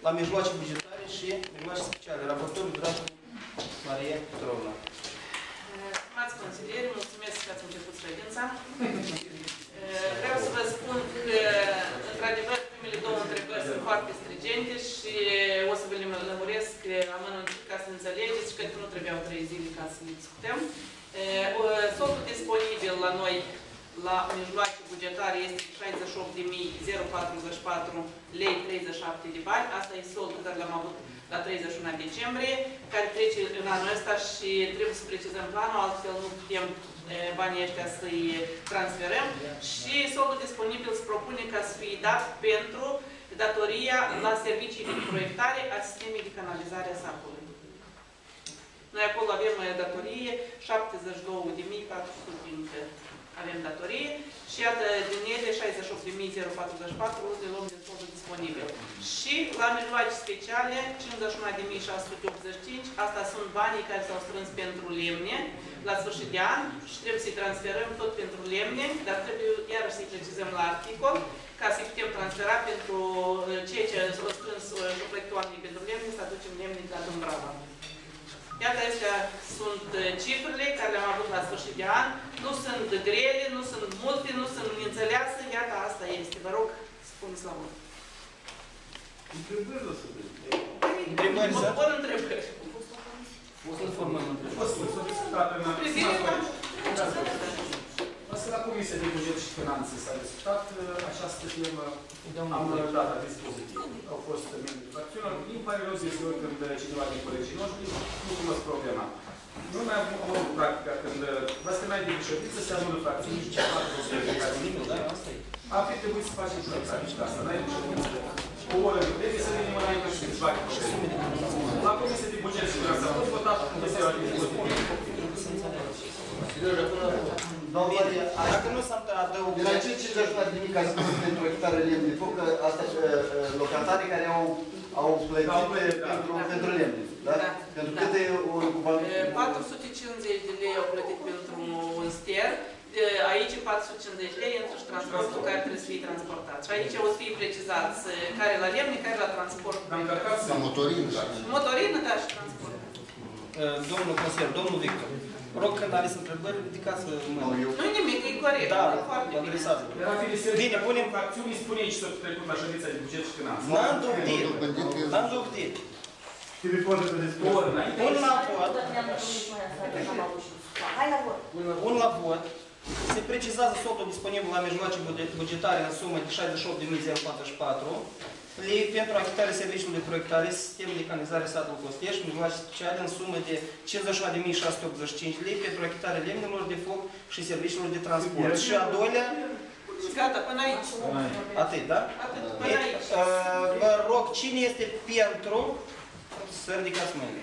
la mijloace bugetare și mijloace speciale. Raportorul Dracu Maria Petrovna. Stimați consilieri, mulțumesc că ați început ședința. Vreau să vă spun că, într-adevăr, primele două întrebări sunt foarte strigente și o să vă le lămuresc amănunțit ca să înțelegeți și că nu trebuiau 3 zile ca să le discutăm. Soldul disponibil la noi la mijloace bugetare este 68.044 lei 37 de bani. Asta e soldul care l-am avut la 31 decembrie, care trece în anul ăsta și trebuie să precizăm planul, altfel nu putem banii ăștia să-i transferăm. Și soldul disponibil se propune ca să fie dat pentru datoria la servicii de proiectare a sistemului de canalizare a sacului. Noi acolo avem datorie 72.400 avem datorie și iată din ele 68.044 de luăm din soldul disponibil. Și la mijloace speciale 51.685, asta sunt banii care s-au strâns pentru lemne la sfârșit de an și trebuie să-i transferăm tot pentru lemne, dar trebuie iarăși să-i precizăm la articol ca să-i putem transfera pentru cei ce s-au strâns proiectul anului pentru lemne, să aducem lemne de la Dumbrava. Iată, astea sunt cifrele care le-am avut la sfârșit de an. Nu sunt grele, nu sunt multe, nu sunt înțeleasă. Iată, asta este. Vă rog, spuneți la mult. Întrebări o să vedem. Întrebări, mă pun întrebări. O să formăm întrebări. O să discutat în la Comisia de Buget și Finanțe s-a discutat această temă. Am dat la dispozitiv. Au fost membri de fracțiune. Din pare rău să când cineva din colegii noștri nu cunosc problema. Noi mai avem o practică când vă semnai de ședință se anulă fracțiuni și ceva de ar fi trebuit să facem și practica asta. N-ai de ședință. O oră de trebuie să venim înainte și să facă probleme. La Comisia de Buget și Finanțe a fost votat Comisia de dispozitiv. Dacă nu s-ar adăuga... De la ce ajutat nimic ca să spun pentru hectare lemn de foc, asta locatarii care au plătit pentru lemne. Da? Pentru câte o... 450 de lei au plătit pentru un ster. Aici 450 lei intră și transportul care trebuie să fie transportat. Și aici o să fie precizați care la lemne, care la transport. La motorină. Motorină, da, și transport. Domnul consilier, domnul Victor, rog când aveți întrebări, ridicați mâna. Nu-i nimic, e corect. Da, foarte bine. Bine, punem... Fracțiunii spuneai ce s-a trecut la ședința de buget și finanțe. N-am dubtit. N-am dubtit. Telefonul de discuție. Un la vot. Un la vot. Se precizează soldul disponibil la mijloace bugetare în sumă de 68.044 lei pentru achitarea serviciului de proiectare, sistem de canalizare satului Costeș, mijloace speciale în sumă de 51.685 lei pentru achitarea lemnelor de foc și serviciilor de transport. Și a doilea... Gata, până aici. Atât, da? Atât, până aici. Vă rog, cine este pentru să ridicați mâinile?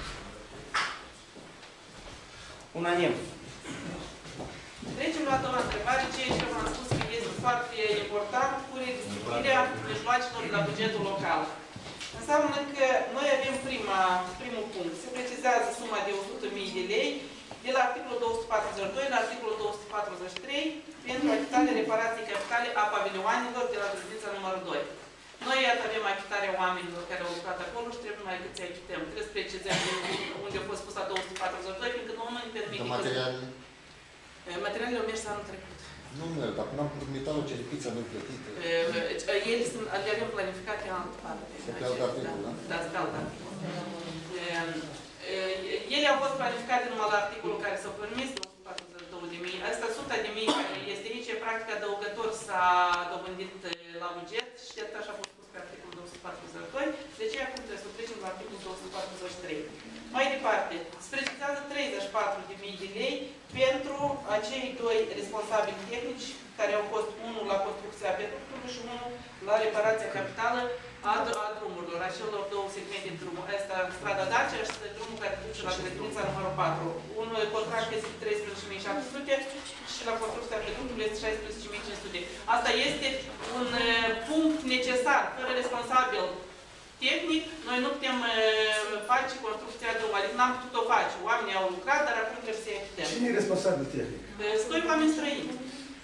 Unanim. Trecem la a doua întrebare, ceea ce v-am spus că este foarte important cu redistribuirea mijloacelor de la bugetul local. Înseamnă că noi avem primul punct. Se precizează suma de 100.000 de lei de la articolul 242 la articolul 243 pentru achitarea reparației capitale a pavilioanelor de la grădinița numărul 2. Noi, iată, avem achitarea oamenilor care au lucrat acolo și trebuie mai cât să achităm. Trebuie să precizăm unde a fost pus la 242, pentru că nu ne permite... Materialele au mers anul trecut. Nu merg, dacă n-am putut metalul ceripița nu plătită. Le avem planificate în altă parte. Pe alt articol, da? Da, pe alt articol. Ele au fost planificate numai la articolul care s-au permis, 242.000. Asta 100.000 care este aici, practic adăugător s-a dobândit la buget și de așa a fost pus pe articolul 242. Deci acum trebuie să trecem la articolul 243. Mai departe, se precizează 34.000 de lei pentru acei doi responsabili tehnici care au fost unul la construcția pedicului și unul la reparația capitală a drumurilor, acelor două segmente de drum. Asta strada Dacia și drumul care duce la grădinița numărul 4. Unul contract este 13.700 și la construcția pedicului este 16.500. Asta este un punct necesar, fără responsabil tehnic, noi nu putem face construcția de om, adică n-am putut o face. Oamenii au lucrat, dar acum trebuie să-i achităm. Cine e responsabil tehnic? Sunt doi oameni străini.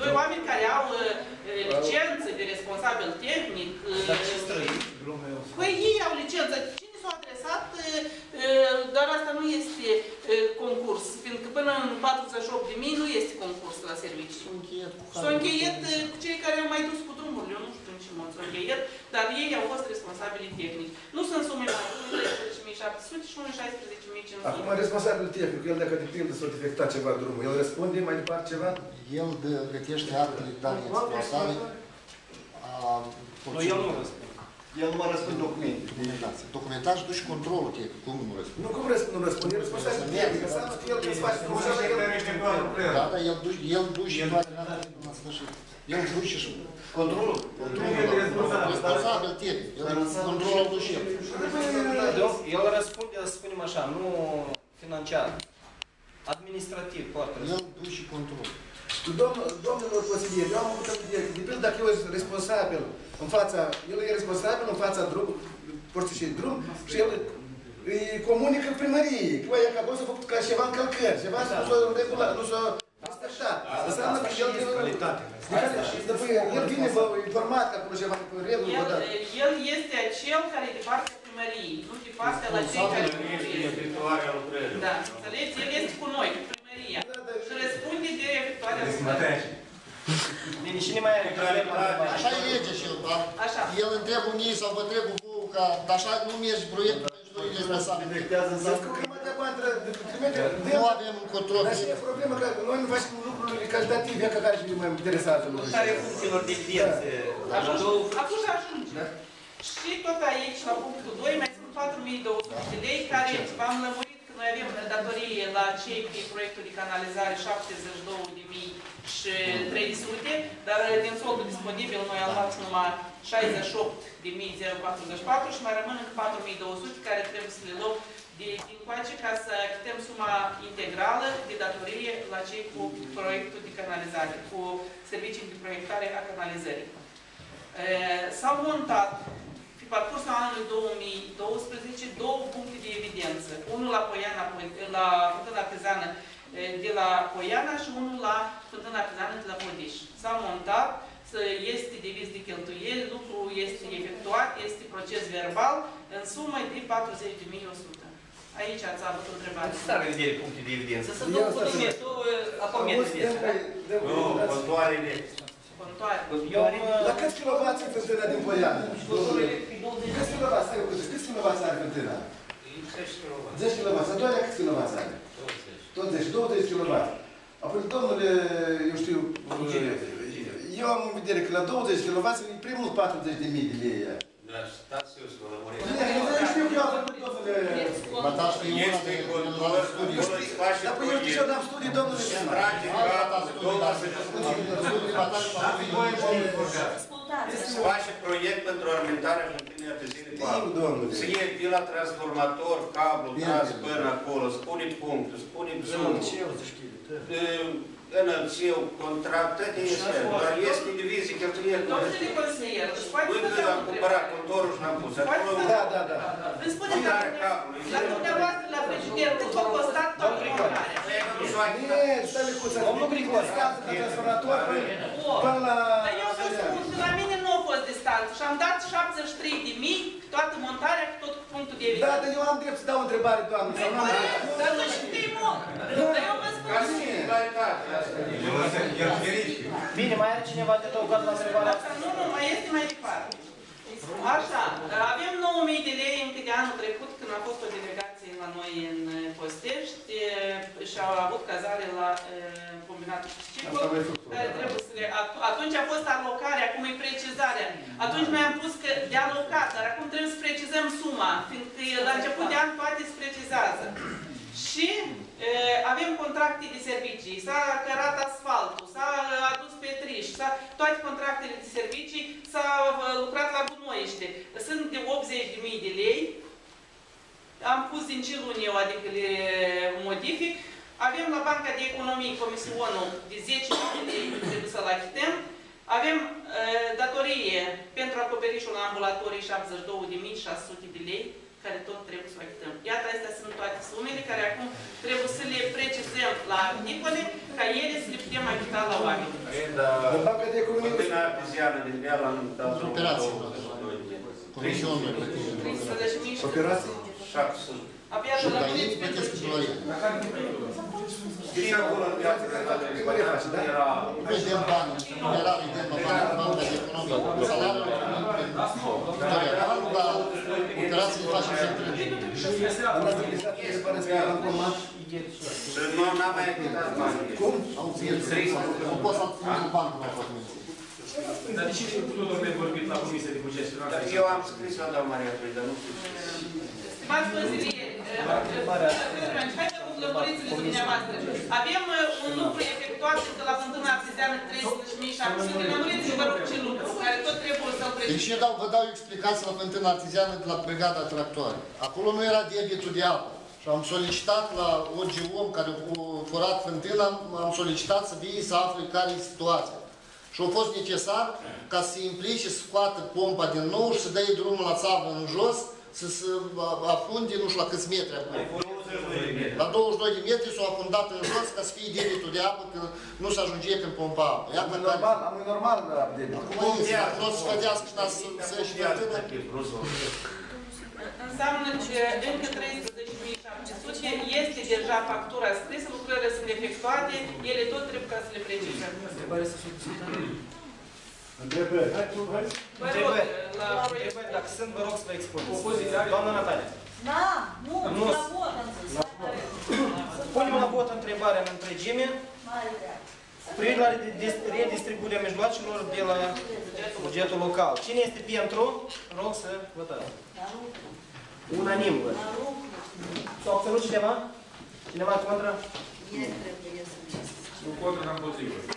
Doi oameni care au licență de responsabil tehnic. Dar ce străini? Păi ei au licență. Cine s-a adresat, dar asta nu este concurs, fiindcă până în 48.000 nu este concurs la servicii. S-au încheiat cu cei care au mai dus cu drumurile, eu nu știu în ce mod s-au încheiat, dar ei au fost responsabili tehnici. Nu sunt sume mai mari, 13.700 și 16.500. Acum, responsabil tehnic, el dacă de pildă s-a defectat ceva drumul, el răspunde mai departe ceva? El gătește actele de dare exploatare a Nu, el nu răspunde. El nu mai răspund documente. documentației. Documentaț și duci controlul tehnic. Cum nu răspunde? Nu, cum nu răspunde? El responsabil tehnic, înseamnă că el când se face drumul, Da, dar el duce toate datele până la sfârșit. El duce și Controlul? responsabil tehnic. El controlul duce el. El răspunde, să spunem așa, nu financiar. Administrativ, foarte El duce controlul. Domnilor consilieri, eu am avut o idee, de pildă dacă eu sunt responsabil în fața, el e responsabil în fața drumului, porții drum, și el îi comunică primăriei, că băi, acolo s-a făcut ca ceva încălcări, ceva nu s-a respectat. Înseamnă că el el vine informat că acolo ceva în regulă. El este acel care e de partea primăriei, nu de partea la cei care lucrează. Da, înțelegeți? El este cu noi, cu primăria. Și răspunde de efectuarea lucrării. Bine, cine mai are problema? Așa e legea și el, da? Așa. El întreabă unii sau vă trebuie vouă ca, dar așa nu merge proiectul, pentru noi responsabil. Nu avem un control. Dar și e problema că noi nu facem lucrurile calitative, ca care și mai interesează lucrurile. Care funcțiilor de evidențe? Atunci ajunge. Și tot aici, la punctul 2, mai sunt 4.200 de lei, care v-am lămurit că noi avem datorie la cei pe proiectul de canalizare 72.300, dar din soldul disponibil noi am luat numai 68.044 și mai rămân încă 4.200 care trebuie să le luăm din coace ca să achităm suma integrală de datorie la cei cu proiectul de canalizare, cu servicii de proiectare a canalizării. S-au montat pe parcursul anului 2012 două puncte de evidență. Unul la Poiana, la Fântâna Artezană de la Poiana și unul la Fântâna Artezană de la Podiș. S-au montat, este deviz de cheltuieli, lucrul este efectuat, este proces verbal, în sumă de 40.100. Aici ați avut o întrebare. Ce are vedere puncte de evidență? Să nu putem apomeți. Nu, contoarele. La câți kilovați în fântâna din Poiana? Câți kilovați? Stai o câte? Câți kilovați are fântâna? 10 kilovați. A doilea câți kilovați are? 20 kilovați. Apoi, domnule, eu știu, eu am în vedere că la 20 kilovați e prea mult 40.000 de lei. Da, stați eu să vă lămuresc. Eu știu că eu am făcut, domnule... Este contor, Dar păi eu știu că eu n-am studii, domnule. se trage se face proiect pentru alimentarea fântânii Artezine Pavlu. Se iei de la transformator, cablu, tras până acolo, spune punctul, spune zonul. Înălțiu, contract, toate este. Dar este divizie cheltuieli. Domnule consilier, își poate Băi, să că am cumpărat contorul și n-am pus. îmi spuneți la dumneavoastră la frigider cât v-a costat tot montarea? Stai micuță, domnul Grigore, de transformator până la... Dar eu vă spun că la mine nu a fost distanță și am dat 73.000 toată montarea cu tot punctul de evidență. Da, dar eu am drept să dau o întrebare, doamnă. Dar nu știu mult. Dar eu vă spun. Bine, mai are cineva de adăugat la întrebarea asta? Nu, mai este mai departe. Așa, avem 9.000 de lei încă de anul trecut, când a fost o delegație la noi în Postești și au avut cazare la combinatul Ciclu. Atunci a fost alocarea, acum e precizarea. Atunci noi am pus că de alocat, dar acum trebuie să precizăm suma, fiindcă la început de an toate se precizează. Și avem contracte de servicii, s-a cărat asfaltul, s-a adus petriș, toate contractele de servicii, s-a lucrat la gunoiește. Sunt de 80.000 de lei, am pus din ce luni eu, adică le modific. Avem la Banca de Economie comisionul de 10.000 de lei, trebuie să-l achităm. Avem datorie pentru acoperișul ambulatorii 72.600 de lei, care tot trebuie să o achităm. Iată, astea sunt toate sumele care acum trebuie să le precizăm la articole, ca ele să le putem ajuta la oameni. Banca de economie. Fântâna arteziană din Deala în cazul Operații. Comisionul. 300.000 Operații? 700. Abia Și de la la ei municipii plătesc pentru gloria. Știți acolo în viață de la era... Vedem bani, era vedem banca de economie. Salariul gloria anul, dar operații face și întregi. Am administrat că se pare să ia bancomat. Și nu n-am mai achitat banii. Cum? Au înțeles. Nu pot să țin bani la facultate. Dar de ce nu mai vorbit la Comisia de Buget și Finanțe? Eu am scris la doamna Maria Trei, dar nu știu. Stimați consilieri, haideți cu lămurițele dumneavoastră. Avem un lucru efectuat încă la Fântâna Arteziană 300.700. Lămuriți-vă, vă rog, ce lucru, care tot trebuie să-l Deci pregătim. eu vă dau explicații la Fântâna Arteziană de la Brigada Tractoare. Acolo nu era debitul de apă. Și am solicitat la OGOM care a furat fântâna, am solicitat să vie să afle care e situația. Și a fost necesar ca să se implice, să scoată pompa din nou și să dea drumul la țavă în jos, să se afunde nu știu la câți metri acolo. La 22 de metri s-au afundat în jos ca să fie debitul de apă, că nu se ajunge prin pompa apă. Am normal debit. Acum este, dacă nu o să scădească și să-și fântână. Înseamnă că încă 13.700 este deja factura scrisă, lucrările sunt efectuate, ele tot trebuie ca să le precizăm. Întrebări. Vă rog, la proiect. Întrebări, dacă sunt, vă rog să vă expuneți. Doamna Natalia. Da, nu, Nu. la vot am zis. Punem la vot întrebarea în întregime. Mare treabă. Privind la redistribuirea mijloacelor de la bugetul local. Cine este pentru? Rog să votați. Dar nu, Unanim, văd. dar nu. S-a obținut cineva? Cineva contra? El trebuie să Nu contra, n-am potrivă.